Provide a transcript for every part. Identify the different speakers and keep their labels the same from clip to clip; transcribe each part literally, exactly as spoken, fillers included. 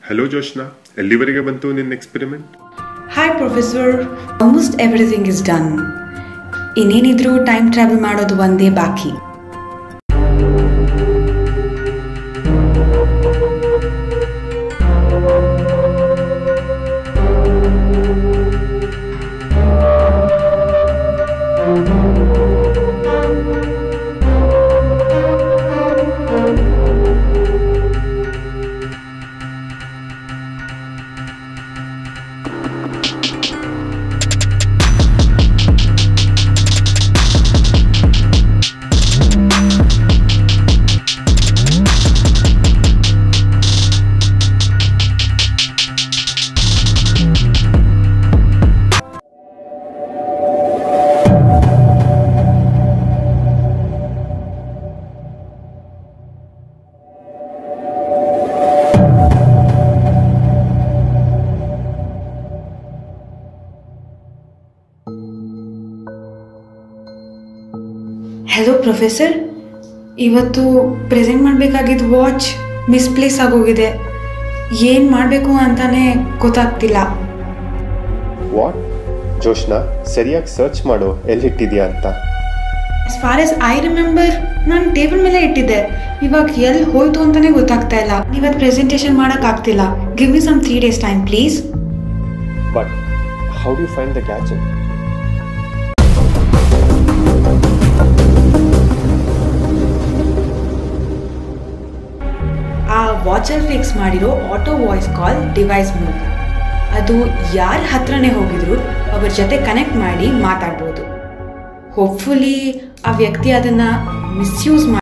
Speaker 1: Hello Joshna, ಎಲ್ಲಿವರೆಗೆ ಬಂತು ನಿನ್ನ experiment?
Speaker 2: Hi Professor, almost everything is done. ಇನ್ನೇನಿದ್ರು ಟೈಮ್ ಟ್ರಾವೆಲ್ ಮಾಡೋದು ಒಂದೇ ಬಾಕಿ. ಹೆಲೋ ಪ್ರೊಫೆಸರ್, ಇವತ್ತು ಪ್ರೆಸೆಂಟ್ ಮಾಡಬೇಕಾಗಿದ್ದ ವಾಚ್ ಮಿಸ್ಪ್ಲೇಸ್ ಆಗೋಗಿದೆ. ಏನು ಮಾಡಬೇಕು ಅಂತಾನೆ ಗೊತ್ತಾಗ್ತಿಲ್ಲ.
Speaker 1: ವಾಟ್ ಜೋಶ್ನಾ, ಸರಿಯಾಗಿ ಸರ್ಚ್ ಮಾಡು ಎಲ್ಲಿಟ್ಟಿದ್ಯಾ ಅಂತ.
Speaker 2: As far as I remember ನಾನು ಟೇಬಲ್ ಮೇಲೆ ಇಟ್ಟಿದ್ದೆ. ಇವಾಗ ಎಲ್ಲಿ ಹೋಯ್ತು ಅಂತಾನೆ ಗೊತ್ತಾಗ್ತಾ ಇಲ್ಲ. ನೀವತ್ತು ಪ್ರೆಸೆಂಟೇಷನ್ ಮಾಡೋಕ್ಕಾಗ್ತಿಲ್ಲ. Give me some three days time please.
Speaker 1: But how do you find the gadget?
Speaker 2: ಆ ವಾಚಲ್ಲಿ ಫಿಕ್ಸ್ ಮಾಡಿರೋ ಆಟೋ ವಾಯ್ಸ್ ಕಾಲ್ ಡಿವೈಸ್ ಮೂಲಕ ಅದು ಯಾರ ಹತ್ರನೇ ಹೋಗಿದ್ರು ಅವ್ರ ಜೊತೆ ಕನೆಕ್ಟ್ ಮಾಡಿ ಮಾತಾಡ್ಬೋದು. ಹೋಪ್ಫುಲಿ ಆ ವ್ಯಕ್ತಿ ಅದನ್ನು ಮಿಸ್ಯೂಸ್ ಮಾಡಿ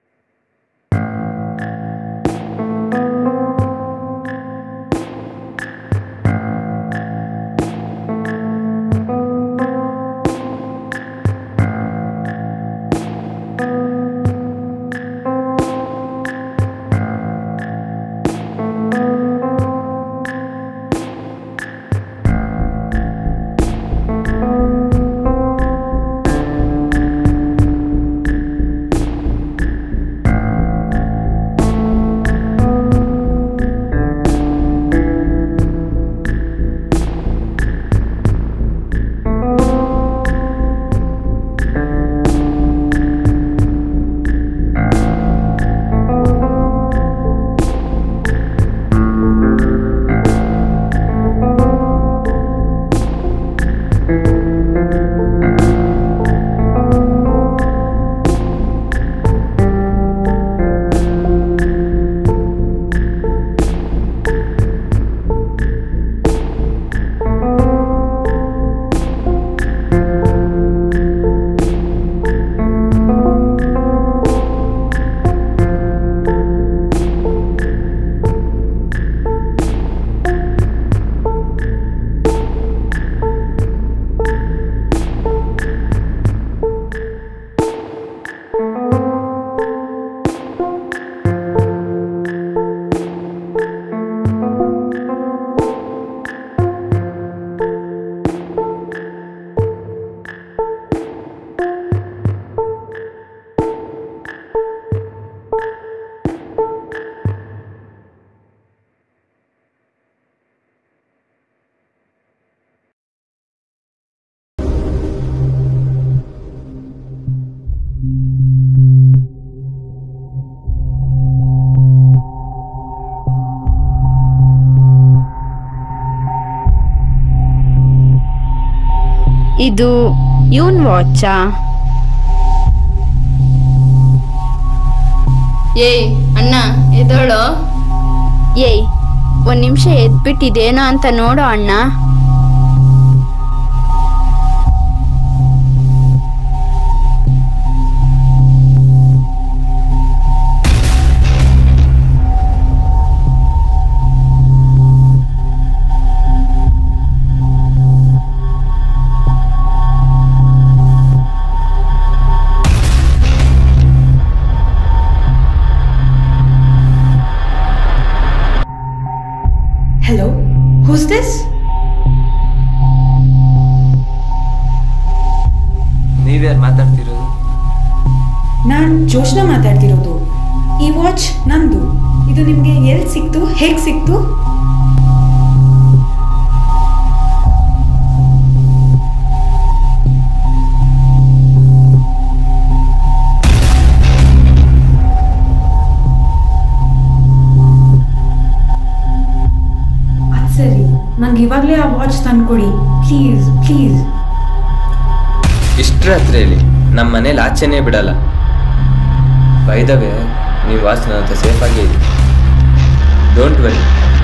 Speaker 3: ಇದು ಯೂನ್ ವಾಚಾ?
Speaker 4: ಏಯ್ ಅಣ್ಣ ಎದೋಳು.
Speaker 3: ಏಯ್ ಒಂದು ನಿಮಿಷ ಎದ್ಬಿಟ್ಟಿದೇನೋ ಅಂತ ನೋಡೋ ಅಣ್ಣ.
Speaker 2: Hello, who's this?
Speaker 5: ನೀವ್ಯಾರು ಮಾತಾಡ್ತಿರೋದು?
Speaker 2: ನಾನು ಜೋಶ್ನಾ ಮಾತಾಡ್ತಿರೋದು. ಈ ವಾಚ್ ನಂದು. ಇದು ನಿಮಗೆ ಎಲ್ಲಿ ಸಿಕ್ತು, ಹೇಗೆ ಸಿಕ್ತು? ಇವಾಗಲೇ ಆ ವಾಚ್ ತಂದ್ಕೊಡಿ ಪ್ಲೀಸ್ ಪ್ಲೀಸ್.
Speaker 5: ಇಷ್ಟರ ಹತ್ರಲ್ಲಿ ನಮ್ಮ ಮನೇಲಿ ಆಚೆನೇ ಬಿಡಲ್ಲ. ಬೈದವೆ ನೀವು ವಾಚ್ ನನ್ನ ಹತ್ರ ಸೇಫಾಗೇ ಇದೆ. Don't worry.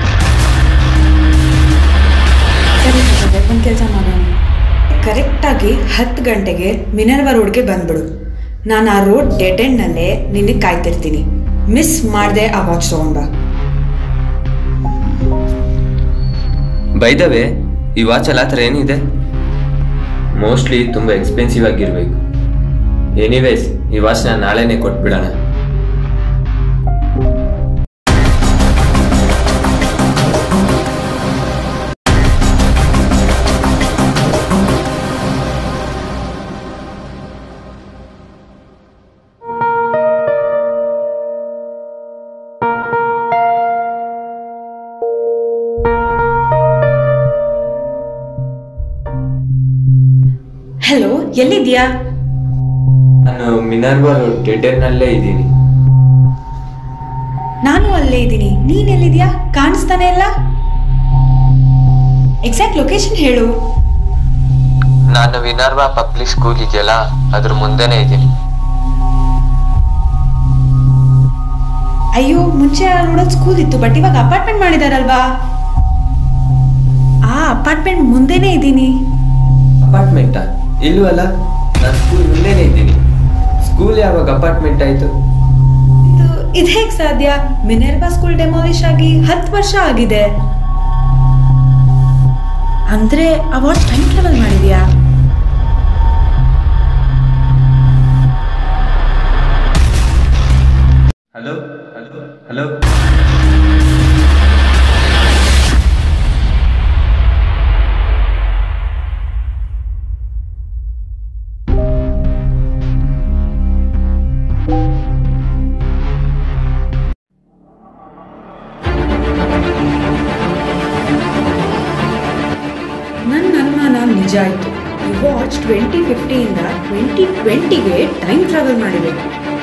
Speaker 2: ಸರಿ ಹಾಗಾದ್ರೆ ಒಂದು ಕೆಲಸ ಮಾಡೋಣ. ಕರೆಕ್ಟಾಗಿ ಹತ್ತು ಗಂಟೆಗೆ ಮಿನರ್ವಾ ರೋಡ್ಗೆ ಬಂದ್ಬಿಡು. ನಾನು ಆ ರೋಡ್ ಡೆಡ್ ಎಂಡ್ನಲ್ಲೇ ನಿನಗೆ ಕಾಯ್ತಿರ್ತೀನಿ. ಮಿಸ್ ಮಾಡದೆ ಆ ವಾಚ್ ತಗೊಂಡ್ ಬಾ.
Speaker 5: ಬೈದವೆ ಈ ವಾಚಲ್ಲಿ ಆ ಥರ ಏನಿದೆ? ಮೋಸ್ಟ್ಲಿ ತುಂಬ ಎಕ್ಸ್ಪೆನ್ಸಿವ್ ಆಗಿರಬೇಕು. ಎನಿವೇಸ್ ಈ ವಾಚ್ನ ನಾಳೆನೇ ಕೊಟ್ಬಿಡೋಣ.
Speaker 2: ಹಲೋ, ಎಲ್ಲಿದ್ಯಾ?
Speaker 5: ನಾನು ಮಿನರ್ವಾ ರೋಡ್ ಡೆಡ್ ಎಂಡ್ನಲ್ಲೇ ಇದ್ದೀನಿ.
Speaker 2: ನಾನು ಅಲ್ಲೇ ಇದ್ದೀನಿ. ನೀನ್ ಎಲ್ಲಿದ್ಯಾ? ಕಾಣಿಸ್ತಾನೆ ಇಲ್ಲ. ಎಕ್ಸಾಕ್ಟ್ ಲೊಕೇಶನ್ ಹೇಳು.
Speaker 5: ನಾನು ವಿನರ್ವಾ ಪಬ್ಲಿಕ್ ಸ್ಕೂಲ್ ಇದೆಯಲ್ಲ ಅದ್ರ ಮುಂದೆನೇ ಇದ್ದೀನಿ.
Speaker 2: ಅಯ್ಯೋ, ಮುಂಚೆ ನೋಡೋದು ಸ್ಕೂಲ್ ಇತ್ತು, ಬಟ್ ಇವಾಗ ಅಪಾರ್ಟ್ಮೆಂಟ್ ಮಾಡಿದಾರಲ್ವಾ? ಆ ಅಪಾರ್ಟ್ಮೆಂಟ್ ಮುಂದೆನೇ ಇದ್ದೀನಿ.
Speaker 5: ಅಪಾರ್ಟ್ಮೆಂಟಾ? ಇಲ್ಲೂ ಅಲ್ಲ, ನಾನು ಸ್ಕೂಲ್ ಮುಂದೆನೇ ಇದ್ದೀನಿ. ಸ್ಕೂಲ್ ಯಾವಾಗ ಅಪಾರ್ಟ್ಮೆಂಟ್ ಆಯಿತು?
Speaker 2: ಇದು ಇದು ಹೇಗೆ ಸಾಧ್ಯ? ಮಿನರ್ವಾ ಸ್ಕೂಲ್ ಡೆಮಾಲಿಷ್ ಆಗಿ ಹತ್ತು ವರ್ಷ ಆಗಿದೆ. ಅಂದ್ರೆ ಆ ವಾಚ್ ಟೈಮ್ ಟ್ರಾವೆಲ್ ಮಾಡಿದ್ಯಾ?
Speaker 5: ಹಲೋ ಹಲೋ ಹಲೋ
Speaker 2: ನನ್ನ ಅನುಮಾನ ನಿಜ ಆಯಿತು. ಈ ವಾಚ್ ಟ್ವೆಂಟಿ ಫಿಫ್ಟಿಯಿಂದ ಟ್ವೆಂಟಿ ಟ್ವೆಂಟಿಗೆ ಟೈಮ್ ಟ್ರಾವೆಲ್ ಮಾಡಿದೆ.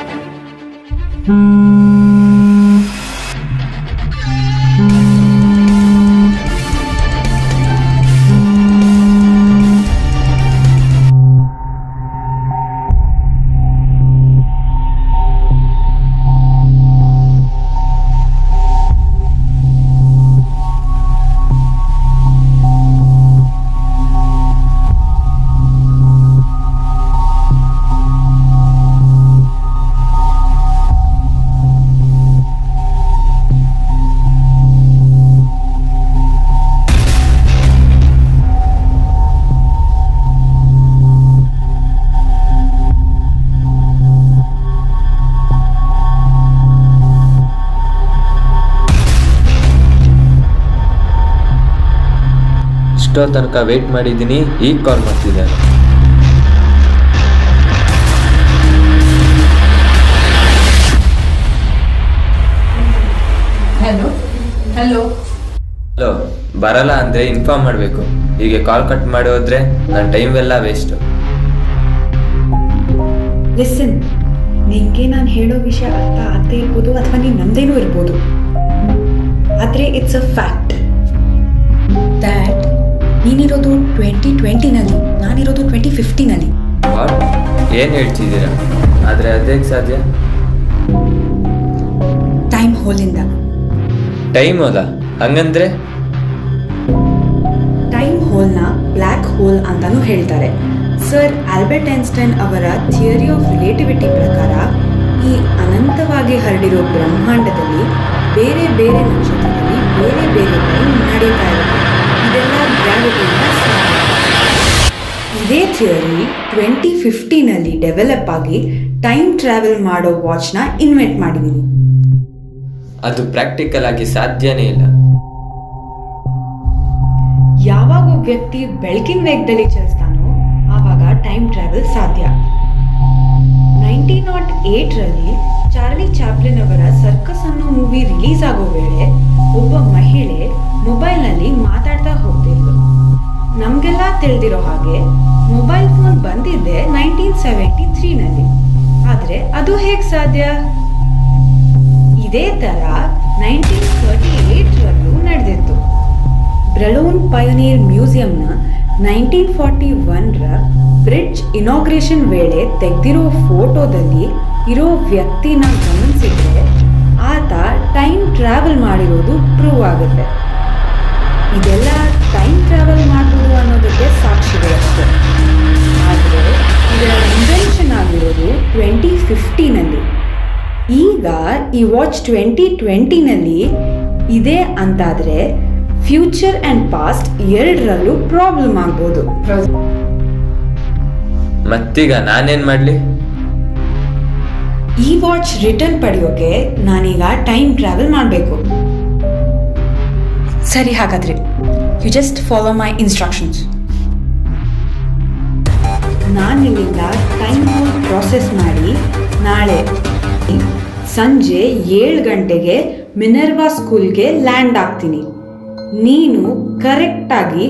Speaker 5: ಇಷ್ಟೋ ತನಕ ವೇಟ್ ಮಾಡಿದ್ದೀನಿ, ಈಗ ಕಾಲ್ ಮಾಡ್ತಿದ್ದಾರೆ.
Speaker 4: ಹಲೋ ಹಲೋ
Speaker 5: ಹಲೋ, ಬರಲ್ಲ ಅಂದರೆ ಇನ್ಫಾರ್ಮ್ ಮಾಡಬೇಕು. ಹೀಗೆ ಕಾಲ್ ಕಟ್ ಮಾಡಿ ಹೋದ್ರೆ ನನ್ನ ಟೈಮ್ ಎಲ್ಲ ವೇಸ್ಟು.
Speaker 2: ಲಿಸನ್, ನಿಂಗೆ ನಾನು ಹೇಳೋ ವಿಷಯ ಅರ್ಥ ಆಗದೆ ಇರ್ಬೋದು ಅಥವಾ ನೀನು ನಮ್ದೇನೂ ಇರ್ಬೋದು, ಆದರೆ ಇಟ್ಸ್ ಅ ಫ್ಯಾಕ್ಟ್ ದ್ಯಾಟ್ ನೀನಿರೋದು ಟ್ವೆಂಟಿ ಟ್ವೆಂಟಿನಲ್ಲಿ, ನಾನಿರೋದು ಟ್ವೆಂಟಿ ಫಿಫ್ಟಿನಲ್ಲಿ.
Speaker 5: ವಾಟ್? ಏನು ಹೇಳ್ತಿದ್ದೀರಾ? ಆದರೆ ಅದೇಗೆ ಸಾಧ್ಯ?
Speaker 2: ಟೈಮ್ ಹೋಲಿಂದ.
Speaker 5: ಟೈಮ್ ಹೋದ? ಹಂಗಂದ್ರೆ?
Speaker 2: ಟೈಮ್ ಹೋಲ್ನ ಬ್ಲ್ಯಾಕ್ ಹೋಲ್ ಅಂತಾನೂ ಹೇಳ್ತಾರೆ. ಸರ್ ಆಲ್ಬರ್ಟ್ ಐನ್ಸ್ಟೈನ್ ಅವರ ಥಿಯರಿ ಆಫ್ ರಿಲೇಟಿವಿಟಿ ಪ್ರಕಾರ ಈ ಅನಂತವಾಗಿ ಹರಡಿರೋ ಬ್ರಹ್ಮಾಂಡದಲ್ಲಿ ಬೇರೆ ಬೇರೆ ನಕ್ಷತ್ರದಲ್ಲಿ ಬೇರೆ ಬೇರೆ ಟೈಮ್ ನಡೀತಾ ಇರುತ್ತೆ. ಇದೆಲ್ಲ ಗ್ರಾವಿಟಿಯಿಂದ ಸಾಧ್ಯ. ಇದೇ ಥಿಯರಿ ಟ್ವೆಂಟಿ ಫಿಫ್ಟಿನಲ್ಲಿ ಡೆವಲಪ್ ಆಗಿ ಟೈಮ್ ಟ್ರಾವೆಲ್ ಮಾಡೋ ವಾಚ್ನ ಇನ್ವೆಂಟ್ ಮಾಡಿದ್ದೀನಿ.
Speaker 5: ಅದು ಪ್ರಾಕ್ಟಿಕಲ್ ಆಗಿ ಸಾಧ್ಯನೇ ಇಲ್ಲ.
Speaker 2: ಯಾವಾಗ ಒಬ್ಬ ವ್ಯಕ್ತಿ ಬೆಳಕಿನ ವೇಗದಲ್ಲಿ ಚಲಿಸ್ತಾನೋ ಆವಾಗ ಟೈಮ್ ಟ್ರಾವೆಲ್ ಸಾಧ್ಯ. ನೈನ್ಟೀನ್ ನಾಟ್ ಏಟ್ರಲ್ಲಿ ಚಾರ್ಲಿ ಚಾಪ್ಲಿನ್ ಅವರ ಸರ್ಕಸ್ ಅನ್ನೋ ಮೂವಿ ರಿಲೀಸ್ ಆಗೋ ವೇಳೆ ಒಬ್ಬ ಮಹಿಳೆ ಮೊಬೈಲ್ನಲ್ಲಿ ಮಾತಾಡ್ತಾ ಹೋಗ್ತಿದ್ಲು. ನಮಗೆಲ್ಲ ತಿಳಿದಿರೋ ಹಾಗೆ ಮೊಬೈಲ್ ಫೋನ್ ಬಂದಿದ್ದೆ ನೈನ್ಟೀನ್ ಸೆವೆಂಟಿ ತ್ರೀನಲ್ಲಿ. ಆದರೆ ಅದು ಹೇಗೆ ಸಾಧ್ಯ? ಇದೇ ಥರ ನೈನ್ಟೀನ್ ತರ್ಟಿ ಏಟ್ರಲ್ಲೂ ನಡೆದಿತ್ತು. ಬ್ರೆಲೋನ್ ಪಯೋನಿಯರ್ ಮ್ಯೂಸಿಯಂನ ನೈನ್ಟೀನ್ ಫಾರ್ಟಿ ಒನ್ರ ಬ್ರಿಡ್ಜ್ ಇನಾಗ್ರೇಷನ್ ವೇಳೆ ತೆಗೆದಿರೋ ಫೋಟೋದಲ್ಲಿ ಇರೋ ವ್ಯಕ್ತಿನ ಗಮನಿಸಿದ್ರೆ ಆತ ಟೈಮ್ ಟ್ರಾವೆಲ್ ಮಾಡಿರೋದು ಪ್ರೂವ್ ಆಗುತ್ತೆ. ಇದೆಲ್ಲ ಟೈಮ್ ಟ್ರಾವೆಲ್ ಮಾಡ್ಬೋದು ಅನ್ನೋದಕ್ಕೆ ಸಾಕ್ಷಿಗಳು ಅಷ್ಟೇ. ಆದರೆ ಇದರ ಇನ್ವೆನ್ಷನ್ ಆಗಿರೋದು ಟ್ವೆಂಟಿ ಫಿಫ್ಟೀನಲ್ಲಿ. ಈಗ ಈ ವಾಚ್ ಟ್ವೆಂಟಿ ಟ್ವೆಂಟಿನಲ್ಲಿ ಇದೆ ಅಂತಾದರೆ ಫ್ಯೂಚರ್ ಆ್ಯಂಡ್ ಪಾಸ್ಟ್ ಎರಡರಲ್ಲೂ ಪ್ರಾಬ್ಲಮ್ ಆಗ್ಬೋದು.
Speaker 5: ಮತ್ತೀಗ ನಾನೇನು ಮಾಡಲಿ?
Speaker 2: ಈ ವಾಚ್ ರಿಟರ್ನ್ ಪಡೆಯೋಕೆ ನಾನೀಗ ಟೈಮ್ ಟ್ರಾವೆಲ್ ಮಾಡಬೇಕು. ಸರಿ, ಹಾಗಾದ್ರೆ you just follow my instructions. ನಾನಿಲ್ಲಿಂದ ಟೈಮ್ ಪ್ರಾಸೆಸ್ ಮಾಡಿ ನಾಳೆ ಸಂಜೆ ಏಳು ಗಂಟೆಗೆ ಮಿನರ್ವಾ ಸ್ಕೂಲ್ಗೆ ಲ್ಯಾಂಡ್ ಆಗ್ತೀನಿ. ನೀನು ಕರೆಕ್ಟಾಗಿ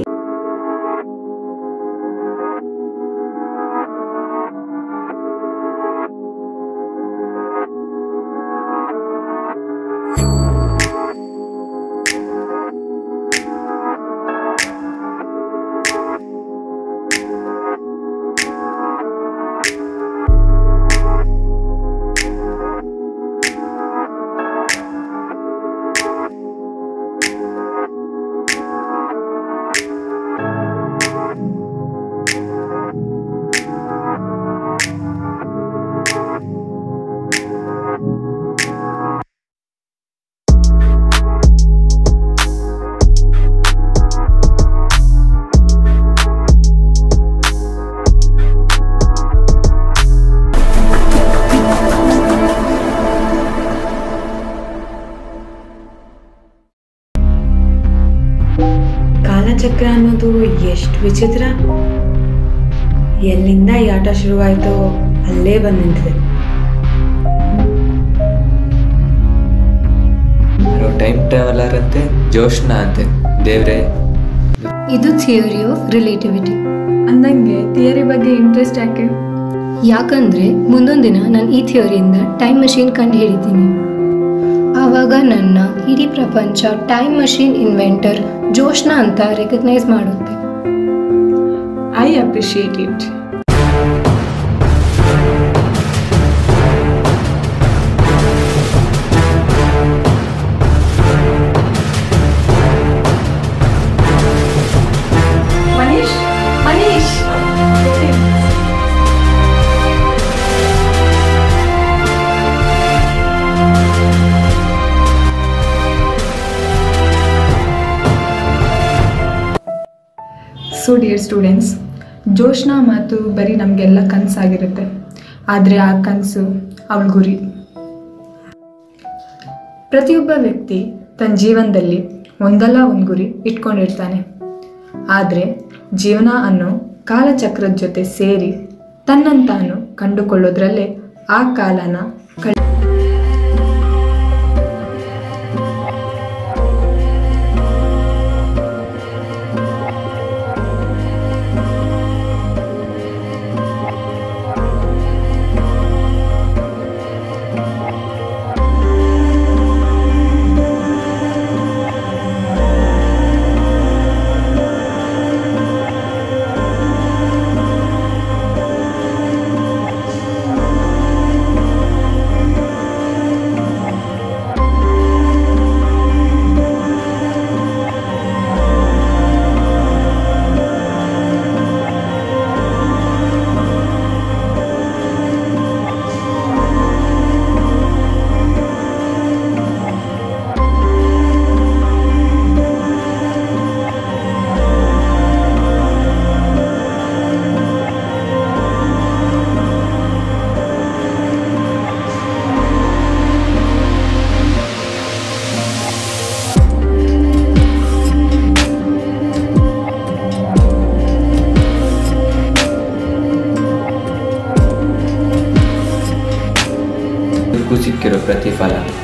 Speaker 2: ಕಾಲಚಕ್ರ ಅನ್ನೋದು ಎಷ್ಟು ವಿಚಿತ್ರ. ಎಲ್ಲಿಂದ ಈ ಆಟ ಶುರುವಾಯಿತೋ ಅಲ್ಲೇ ಬಂದು ನಿಂತಿದೆ.
Speaker 5: ಟೈಮ್ ಟ್ರಾವೆಲರ್ ಅಂತೆ, ಜೋಶ್ನಾ ಅಂತೆ. ದೇವ್ರೆ,
Speaker 6: ಇದು ಥಿಯರಿ ಆಫ್ ರಿಲೇಟಿವಿಟಿ.
Speaker 4: ಅಂದಂಗೆ ಥಿಯರಿ ಬಗ್ಗೆ ಇಂಟ್ರೆಸ್ಟ್ ಯಾಕೆ?
Speaker 6: ಯಾಕಂದ್ರೆ ಮುಂದೊಂದು ದಿನ ನಾನು ಈ ಥಿಯರಿಯಿಂದ ಟೈಮ್ ಮಷೀನ್ ಕಂಡು ಹಿಡಿತೀನಿ. ಆವಾಗ ನನ್ನ ಇಡೀ ಪ್ರಪಂಚ ಟೈಮ್ ಮಷೀನ್ ಇನ್ವೆಂಟರ್ ಜೋಶ್ನಾ ಅಂತ ರೆಕಗ್ನೈಸ್ ಮಾಡುತ್ತೆ.
Speaker 4: I appreciate it. Manish, Manish so dear students, Joshna ಮಾತು ಬರೀ ನಮಗೆಲ್ಲ ಕನಸಾಗಿರುತ್ತೆ. ಆದರೆ ಆ ಕನಸು ಅವಳ ಗುರಿ. ಪ್ರತಿಯೊಬ್ಬ ವ್ಯಕ್ತಿ ತನ್ನ ಜೀವನದಲ್ಲಿ ಒಂದಲ್ಲ ಒಂದು ಗುರಿ ಇಟ್ಕೊಂಡಿರ್ತಾನೆ. ಆದರೆ ಜೀವನ ಅನ್ನೋ ಕಾಲಚಕ್ರದ ಜೊತೆ ಸೇರಿ ತನ್ನಂತಾನು ಕಂಡುಕೊಳ್ಳೋದ್ರಲ್ಲೇ ಆ ಕಾಲನ ಕಳ್
Speaker 5: ಸಿಕ್ಕಿರೋ ಪ್ರತಿಫಲ